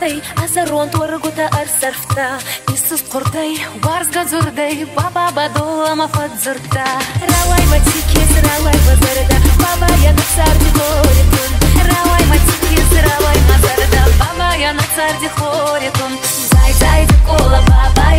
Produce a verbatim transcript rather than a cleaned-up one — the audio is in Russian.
Ей, азарон торгута арсарфта, Иисус кордай, варс газурдай, Баба бадола мафадзурта. Равай матикис, равай базарда, Баба я на царди хоритун. Равай матикис, равай мазарда, Баба я на царди хоритун. Зай, зай, кола, баба.